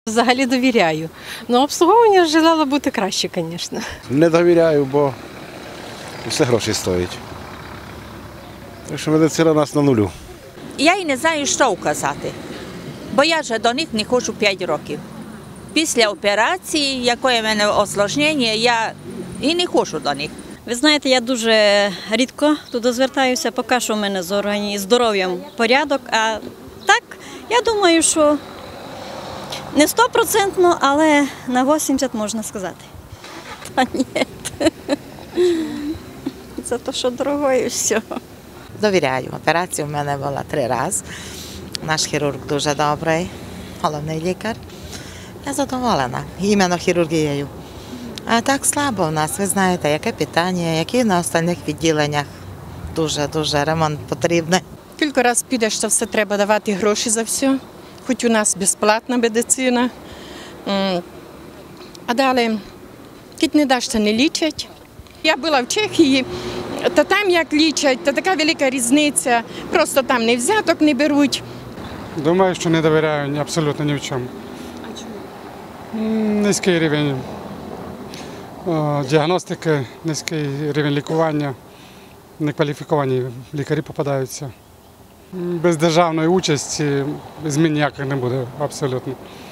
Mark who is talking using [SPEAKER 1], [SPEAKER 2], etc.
[SPEAKER 1] Взагалі довіряю. Ну, обслуговування желало бути краще, звісно.
[SPEAKER 2] Не довіряю, бо все гроші стоїть. Так що медицина у нас на нулю.
[SPEAKER 3] Я і не знаю, що вказати, бо я вже до них не ходжу 5 років. Після операції, яке в мене осложнення, я і не ходжу до них.
[SPEAKER 4] Ви знаєте, я дуже рідко туди звертаюся, поки що в мене з здоров'ям порядок. А так, я думаю, що не 100%, але на 80% можна сказати. Та ні. За те, що дорогою все.
[SPEAKER 5] Довіряю. Операція в мене була 3 рази. Наш хірург дуже добрий, головний лікар. Я задоволена іменно хірургією. А так слабо в нас, ви знаєте, яке питання, які на остальних відділеннях. Дуже ремонт потрібний.
[SPEAKER 1] Кілька разів підеш, то все треба давати гроші за все. Хоч у нас безплатна медицина. А далі, коли не даш, то не лічать. Я була в Чехії, то там як лічать, то така велика різниця. Просто там не взяток не беруть.
[SPEAKER 6] Думаю, що не довіряю абсолютно ні в чому.
[SPEAKER 1] А чому?
[SPEAKER 6] Низький рівень діагностики, низький рівень лікування, некваліфіковані лікарі попадаються. Без державної участі змін ніяких не буде абсолютно.